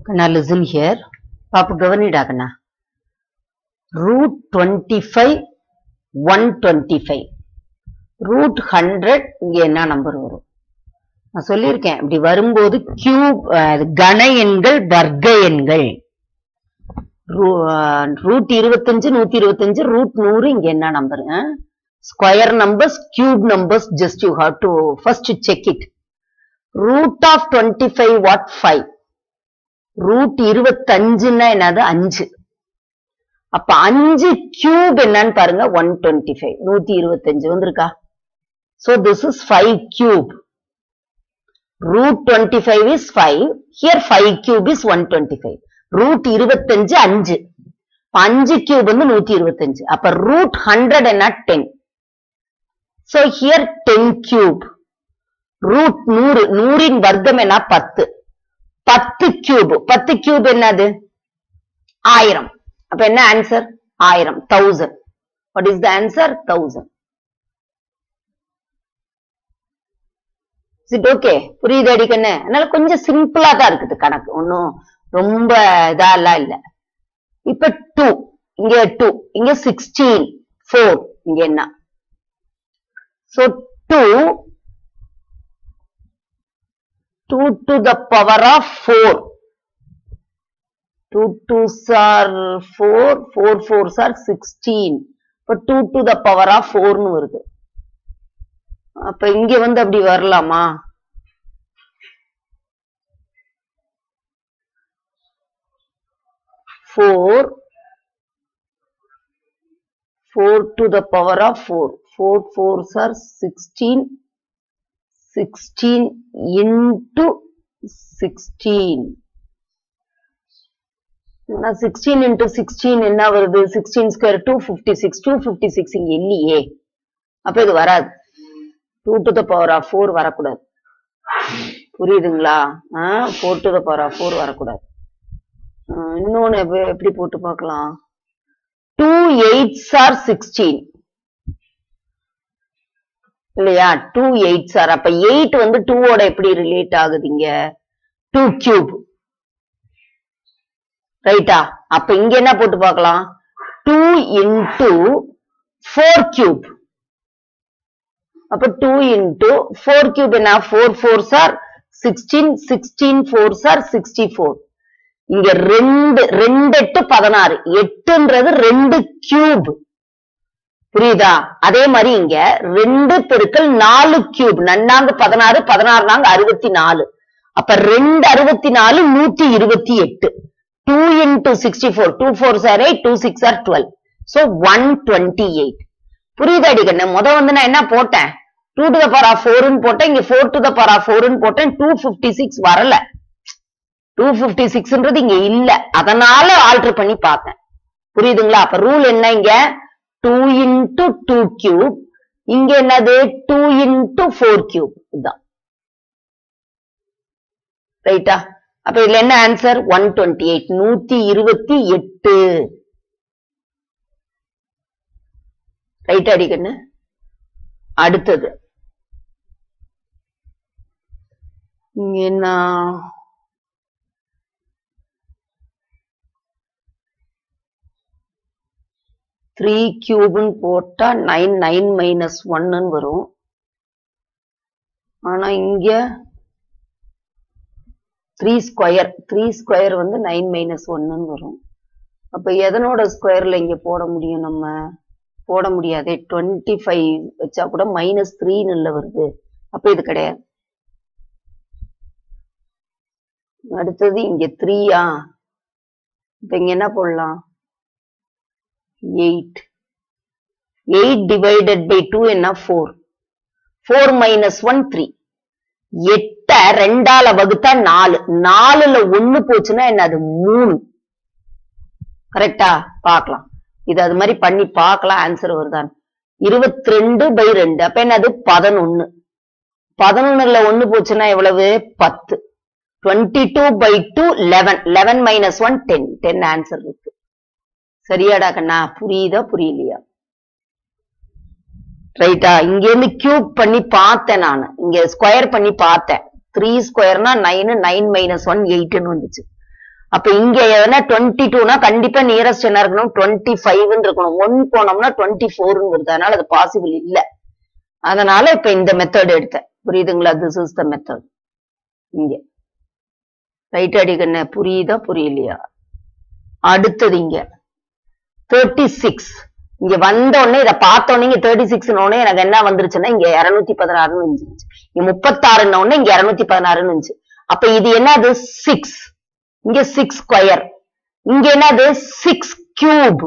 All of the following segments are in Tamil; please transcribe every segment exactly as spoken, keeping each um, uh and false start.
Now listen here. Papa Governida Kana. Root twenty-five, one twenty-five. Root hundred, என்ன நம்பர் வரும்? நான் சொல்லியிருக்கேன் இப்படி வரும்போது கியூப் கன எண்கள் வர்க்க எண்கள் ரூட் இருபத்தஞ்சு நூத்தி இருபத்தஞ்சு ரூட் நூறு இங்க என்ன number square numbers cube numbers just you have to first check it root of twenty five what five root இருபத்தஞ்சுன்னா என்னது அஞ்சு அப்ப அஞ்சு கியூப் என்னன்னு பாருங்க ஒன் டுவெண்ட்டி ஃபைவ் நூத்தி இருபத்தஞ்சு வந்திருக்கா so this is five cube root twenty-five is five here five cube is one twenty-five root இருபத்தஞ்சு அஞ்சு அஞ்சு cube வந்து நூத்தி இருபத்தஞ்சு அப்ப root one hundred என்ன ten so here ten cube root நூறு நூறின் வர்க்கம் என்ன பத்து பத்து cube பத்து cube என்னது ஆயிரம் அப்ப என்ன ஆன்சர் ஆயிரம் thousand what is the answer thousand is it okay புரியுது அடிக்கண்ணே அதனால கொஞ்சம் சிம்பிளா தான் இருக்குது கணக்கு ஒன்னும் ரொம்ப இதெல்லாம் இல்ல இப்ப two இங்க two இங்க sixteen four இங்க என்ன so two two to the power of four two twos are four four fours are sixteen இப்ப two to the power of four னு வருது அப்ப இங்க வந்து அப்படி வரலாமா four four to the power of four four fours are sixteen sixteen into sixteen sixteen into sixteen என்ன வருது sixteen square two fifty-six two fifty-six இங்க இல்லையே அப்ப இது வராது two to the power of four வரக்கூடாது புரியுதுங்களா four to the power of four வரக்கூடாது இன்னொன்னு எப்படி போட்டு பார்க்கலாம் two eights are sixteen இல்லையா two eights are அப்ப eight வந்து two ஓட எப்படி ரிலேட் ஆகுதுங்க two cube ரைட்டா அப்ப இங்க என்ன போட்டு பார்க்கலாம் two into four cube அப்ப two into four cube என்ன four fours are sixteen sixteen fours are sixty-four இங்க ரெண்டு ரெண்டு எட்டு பதினாறு எட்டுன்றது ரெண்டு கியூப் புரியுதா அதே மாதிரி இங்க ரெண்டு பெருக்கல் நாலு கியூப் நன்னாங்க பதினாறு பதினாறு நாங்க அறுபத்தி நாலு அப்ப ரெண்டு அறுபத்தி நாலு நூத்தி இருபத்தி எட்டு two into sixty-four two fours are eight two six are twelve so one twenty-eight புரியுதா அடிக்கண்ணே முத வந்து நான் என்ன போட்டேன் two to the power of four ன்னு போட்டேன் இங்க four to the power of four ன்னு போட்டேன் two fifty-six வரல two fifty-sixன்றது இங்க இல்ல அதனால ஆல்டர் பண்ணி பார்த்தேன் புரியுதுங்களா அப்ப ரூல் என்ன இங்க two into two cube இங்க என்னது two into four cube இதுதான் ரைட்டா அப்ப இதுல என்ன ஆன்சர் one twenty-eight நூத்தி இருபத்தி எட்டு ரைட் அடிக்கண்ணு அடுத்தது என்ன three cube போட்டா nine nine minus one ன்னு வரும் ஆனா இங்க three square three square வந்து nine minus one ன்னு வரும் அப்ப எதனோட ஸ்கொயர்ல இங்க போட முடியும் நம்ம போட முடியாது twenty-five வச்சா கூட minus three ன்னு வருது அப்ப இது கிடையாது அடுத்தது இங்க three ஆ இப்ப இங்க என்ன போடலாம் eight eight divided by two என்ன four four minus one three எட்ட ரெண்டால வகுத்தா நாலு நாலுல ஒண்ணு போச்சுன்னா என்னது மூணு கரெக்டா பார்க்கலாம் இது அது மாதிரி பண்ணி பார்க்கலாம் ஆன்சர் வருதான் இருபத்தி ரெண்டு பை ரெண்டு அப்ப என்னது பதினொன்னு பதினொன்னுல ஒண்ணு போச்சுன்னா எவ்வளவு பத்து twenty-two by two eleven eleven minus one ten ten answer இருக்கு சரியாடா கண்ணா புரியுதா புரியலையா ரைட்டா இங்க இருந்து கியூப் பண்ணி பார்த்தேன் நான் இங்க ஸ்கொயர் பண்ணி பார்த்தேன் three ஸ்கொயர்னா nine nine minus one eight ன்னு வந்துச்சு அப்ப இங்க என்ன டுவெண்ட்டி டூனா கண்டிப்பா நியரஸ்ட் என்ன இருக்கணும் டுவெண்ட்டி ஃபைவ் இருக்கணும். ஒன் போனோம்னா டுவெண்ட்டி ஃபோர்னு வருது. அதனால அது பாசிபிள் இல்ல. அதனால இப்ப இந்த மெத்தட் எடுத்தேன். புரியுதுங்களா? This is the method. இங்க ரைட் அடிக்கண்ண புரியுதா புரியலையா? அடுத்தது இங்க தேர்ட்டி சிக்ஸ். இங்க வந்த உடனே இதை பார்த்த உடனே இங்க தேர்ட்டி சிக்ஸ் உடனே எனக்கு என்ன வந்துருச்சுன்னா இங்க இருநூத்தி பதினாறுன்னு இருந்துச்சு. இங்க முப்பத்தாறுன்னு உடனே இங்க இருநூத்தி பதினாறுன்னு இருந்துச்சு. அப்ப இது என்னது சிக்ஸ். இங்க சிக்ஸ் ஸ்கொயர். இங்க என்னது சிக்ஸ் கியூப்.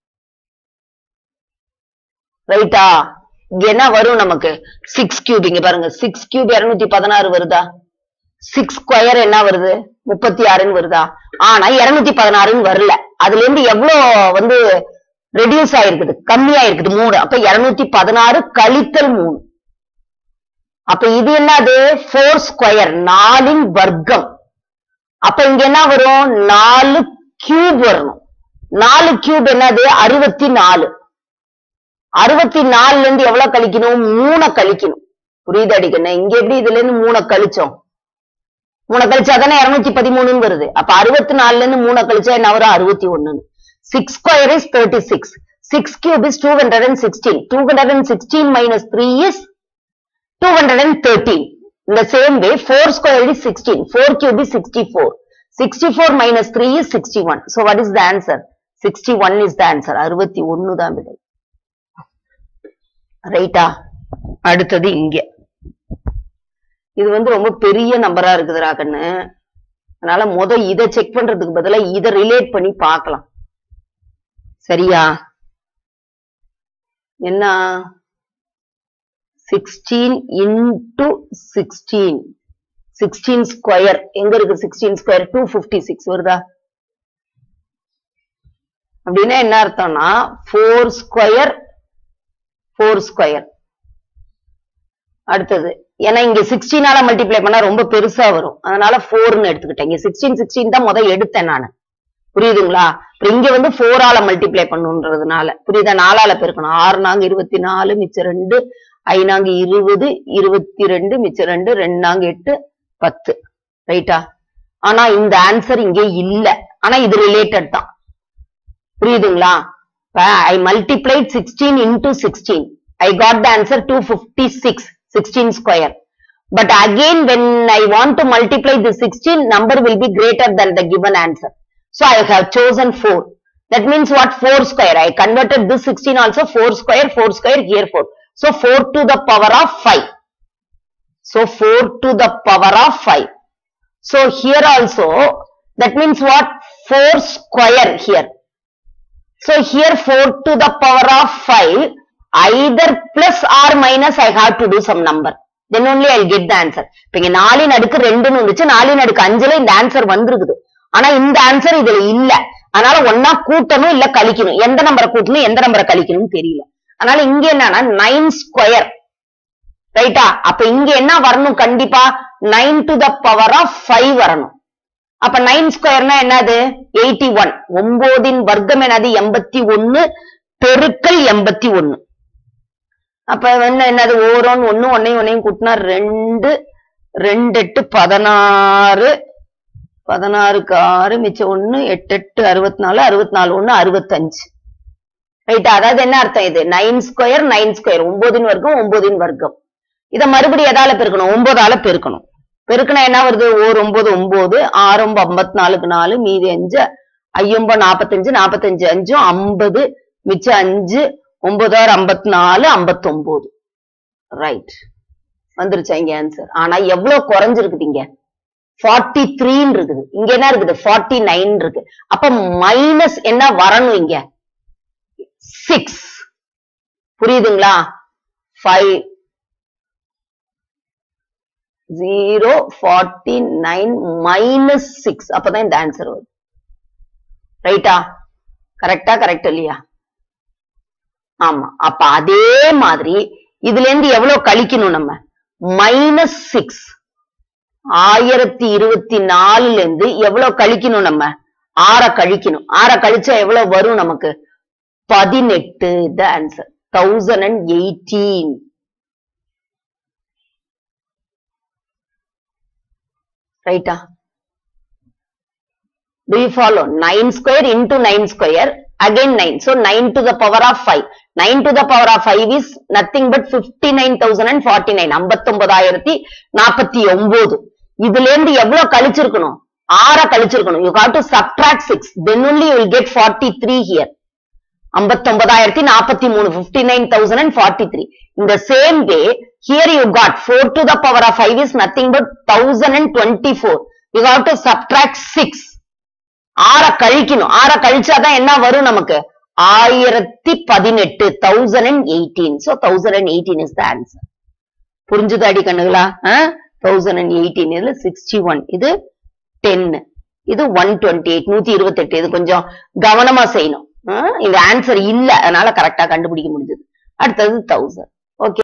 ரைட்டா? இங்க என்ன வரும் நமக்கு சிக்ஸ் கியூப். இங்க பாருங்க சிக்ஸ் கியூப் இருநூத்தி பதினாறு வருதா? சிக்ஸ் ஸ்கொயர் என்ன வருது முப்பத்தி ஆறுன்னு வருதா? ஆனா இருநூத்தி பதினாறுன்னு வரல. அதுல இருந்து எவ்வளவு வந்து ரெடியூஸ் ஆயிருக்குது, கம்மியா இருக்குது மூணு. அப்ப இருநூத்தி பதினாறு கழித்தல் மூணு. அப்ப இது என்னது ஃபோர் ஸ்கொயர், நாலின் வர்க்கம். அப்ப இங்க என்ன வரும் நாலு கியூப் வரணும். நாலு கியூப் என்னது அறுபத்தி நாலு. அறுபத்தி நாலுல இருந்து எவ்வளவு கழிக்கணும் மூணை கழிக்கணும். புரியுது அடிக்கணும்? இங்க எப்படி இதுல இருந்து மூணை கழிச்சோம், மூணை கழிச்சாதானே இருநூத்தி பதிமூணுன்னு வருது. அப்ப அறுபத்தி நாலுல இருந்து மூணை கழிச்சா என்ன வரும் அறுபத்தி ஒண்ணு. Six square is thirty six. Six cube is two hundred sixteen. Two hundred sixteen minus three is two hundred thirteen. In the same way, four square is sixteen. four cube is sixty-four. sixty-four minus three is sixty-one. So what is the answer? sixty-one is the answer. அறுபத்தி ஒண்ணு தான் விடை. ரைட்டா? அடுத்தது இங்க இது வந்து ரொம்ப பெரிய நம்பரா இருக்குதுரா கண்ணு. அதனால முத இதை செக் பண்றதுக்கு பதிலா இதை ரிலேட் பண்ணி பார்க்கலாம். சரியா? என்ன sixteen into sixteen. Sixteen square எங்க இருக்கு? Sixteen square two fifty six வருதா? அப்படின்னா என்ன அர்த்தம்னா ஃபோர் ஸ்கொயர் ஃபோர் ஸ்கொயர். அடுத்தது ஏன்னா இங்க சிக்ஸ்டீனால மல்டிப்ளை பண்ணா ரொம்ப பெருசா வரும். அதனால ஃபோர்னு எடுத்துக்கிட்டேன். இங்க சிக்ஸ்டீன் சிக்ஸ்டீன் தான் முதல் எடுத்தேன் நானு. புரியுதுங்களா? இங்க வந்து போரால மல்டிப்ளை பண்ணுன்றதுனால புரியுதா? நாலால பெருக்கணும். ஆறு நாங்க இருபத்தி நாலு, மிச்சம் ரெண்டு, ஐநாங்க இருபது, இருபத்தி ரெண்டு, மிச்சம் ரெண்டு, ரெண்டு நாங்க எட்டு, பத்து. ரைட்டா? ஆனா இந்த ஆன்சர் இங்கே இல்ல. ஆனா இது ரிலேட்டட் தான். புரியுதுங்களா? I multiplied sixteen into sixteen. I got the answer two fifty-six, sixteen square. But again when I want to multiply the sixteen, number will be greater than the given answer. So I have chosen four. That means what? four square. I converted this sixteen also four square, four square, here four. So four to the power of five. So four to the power of five. So here also, that means what? four square here. So here four to the power of five. Either plus or minus I have to do some number. Then only I'll get the answer. இப்ப இங்க நாலின் அடுக்கு ரெண்டுன்னு வந்துச்சு. நாலின் அடுக்கு அஞ்சுல இந்த ஆன்சர் வந்திருக்குது. ஆனா இந்த ஆன்சர் இதுல இல்ல. அதனால ஒன்னா கூட்டணும் இல்ல கழிக்கணும். எந்த நம்பரை கூட்டணும் எந்த நம்பரை கழிக்கணும் தெரியல. அதனால இங்க என்னன்னா நைன் ஸ்கொயர். ரைட்டா? அப்ப இங்க என்ன வரணும்? கண்டிப்பா nine to the power of five வரணும். அப்ப நைன் ஸ்கொயர்னா என்னது? Eighty one. ஒன்பதின் வர்க்கம் என்னது? எண்பத்தி ஒன்னு பெருக்கல் எண்பத்தி ஒன்னு. அப்ப என்ன என்னது? ஓரோன்னு ஒண்ணு, ஒன்னையும் ஒன்னையும் கூட்டினா ரெண்டு, ரெண்டு எட்டு பதினாறு, பதினாறுக்கு ஆறு, மிச்சம் ஒண்ணு, எட்டு எட்டு அறுபத்தி நாலு, அறுபத்தி நாலு ஒண்ணு அறுபத்தஞ்சு. ரைட்டா? அதாவது என்ன அர்த்தம்? இது நைன் ஸ்கொயர் நைன் ஸ்கொயர் ஒன்பதின் வர்க்கம் ஒன்பதின் வர்க்கம். இதை மறுபடியும் எதால பெருக்கணும்? ஒன்பதால பெருக்கணும். பெருக்கணும் என்ன வருது? ஓர் ஒன்பது ஒன்பது, ஆறு ஒன்பது ஐம்பத்தி நாலுக்கு நாலு, மீதி அஞ்சு, ஐயொன்பது நாப்பத்தஞ்சு, நாப்பத்தஞ்சு அஞ்சும் ஐம்பது, மிச்சம் அஞ்சு, ஒன்பதாறு ஐம்பத்தி நாலு, ஐம்பத்தி ஒன்பது. ரைட், வந்துருச்சா இங்க ஆன்சர்? ஆனா எவ்வளவு குறைஞ்சிருக்குது? இங்க ஃபார்ட்டி த்ரீன்னு இருக்குது. இங்க என்ன இருக்குது? ஃபார்ட்டி நைன் இருக்கு. அப்ப மைனஸ் என்ன வரணும்? இங்க சிக்ஸ். புரியுதுங்களா? Five zero forty nine minus six. அப்பதான் இந்த ஆன்சர் வரும். ரைட்டா? கரெக்டா? கரெக்ட் இல்லையா? ஆமா. அப்ப அதே மாதிரி இதுல இருந்து எவ்வளவு கழிக்கணும்? நம்ம மைனஸ் சிக்ஸ். ஆயிரத்தி இருபத்தி நாலுல இருந்து எவ்வளவு கழிக்கணும்? நம்ம ஆற கழிக்கணும். ஆற கழிச்சா எவ்வளவு வரும் நமக்கு? பதினெட்டு. The answer thousand and eighteen. ரைட்டா? Do you follow? nine square into nine square, again nine. So nine to the power of five. nine to the power of five is nothing but fifty-nine thousand forty-nine. ஐம்பத்தொன்பதாயிரத்தி நாற்பத்தி ஒன்பது. இதுல இருந்து எவ்வளவு கழிச்சிருக்கணும்? ஆற கழிச்சிருக்கணும். You have to subtract six. Then only you will get forty-three here. ஐம்பத்தொன்பதாயிரத்தி நாற்பத்தி மூணு. fifty-nine thousand forty-three. In the same way, here you got four to the power of five is nothing but one thousand twenty-four. You have to subtract six. ஆற கழிக்கணும். ஆற கழிச்சாதான் என்ன வரும் நமக்கு? ஆயிரத்தி பதினெட்டு. thousand eighteen. So thousand eighteen is the answer. புரிஞ்சுது அடி கண்ணுகளா? thousand eighteen இதுல sixty-one. இது ten. இது one twenty-eight. நூத்தி இருபத்தி எட்டு. இது கொஞ்சம் கவனமா செய்யணும். இந்த ஆன்சர் இல்ல, அதனால கரெக்டா கண்டுபிடிக்க முடிஞ்சது. அடுத்தது thousand. ஓகே.